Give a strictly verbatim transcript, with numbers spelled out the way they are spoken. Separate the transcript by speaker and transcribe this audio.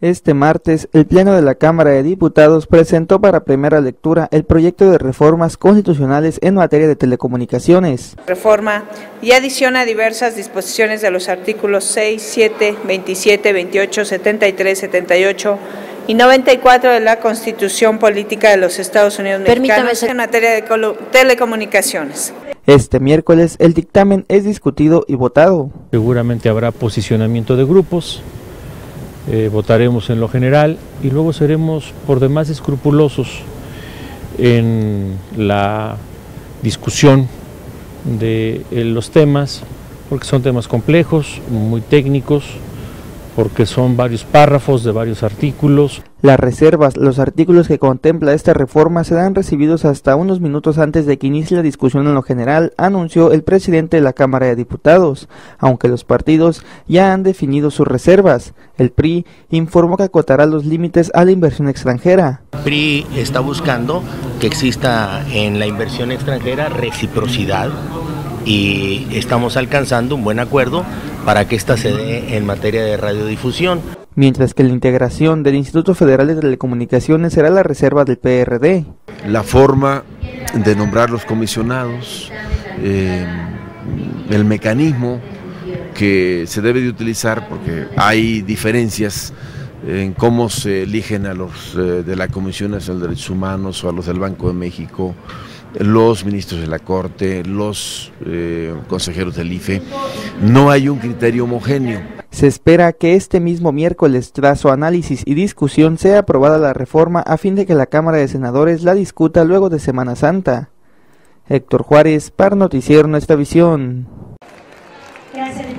Speaker 1: Este martes, el Pleno de la Cámara de Diputados presentó para primera lectura el proyecto de reformas constitucionales en materia de telecomunicaciones.
Speaker 2: Reforma y adiciona diversas disposiciones de los artículos seis, siete, veintisiete, veintiocho, setenta y tres, setenta y ocho y noventa y cuatro de la Constitución Política de los Estados Unidos Mexicanos en materia de telecomunicaciones.
Speaker 1: Este miércoles el dictamen es discutido y votado.
Speaker 3: Seguramente habrá posicionamiento de grupos. Eh, votaremos en lo general y luego seremos por demás escrupulosos en la discusión de eh, los temas, porque son temas complejos, muy técnicos, porque son varios párrafos de varios artículos.
Speaker 1: Las reservas, los artículos que contempla esta reforma serán recibidos hasta unos minutos antes de que inicie la discusión en lo general, anunció el presidente de la Cámara de Diputados, aunque los partidos ya han definido sus reservas. El P R I informó que acotará los límites a la inversión extranjera.
Speaker 4: El P R I está buscando que exista en la inversión extranjera reciprocidad y estamos alcanzando un buen acuerdo para que esta se dé en materia de radiodifusión.
Speaker 1: Mientras que la integración del Instituto Federal de Telecomunicaciones será la reserva del P R D.
Speaker 5: La forma de nombrar los comisionados, eh, el mecanismo que se debe de utilizar, porque hay diferencias en cómo se eligen a los eh, de la Comisión Nacional de Derechos Humanos o a los del Banco de México, los ministros de la Corte, los eh, consejeros del I F E. No hay un criterio homogéneo.
Speaker 1: Se espera que este mismo miércoles, tras su análisis y discusión, sea aprobada la reforma a fin de que la Cámara de Senadores la discuta luego de Semana Santa. Héctor Juárez, para Noticiero Nuestra Visión.
Speaker 6: Gracias.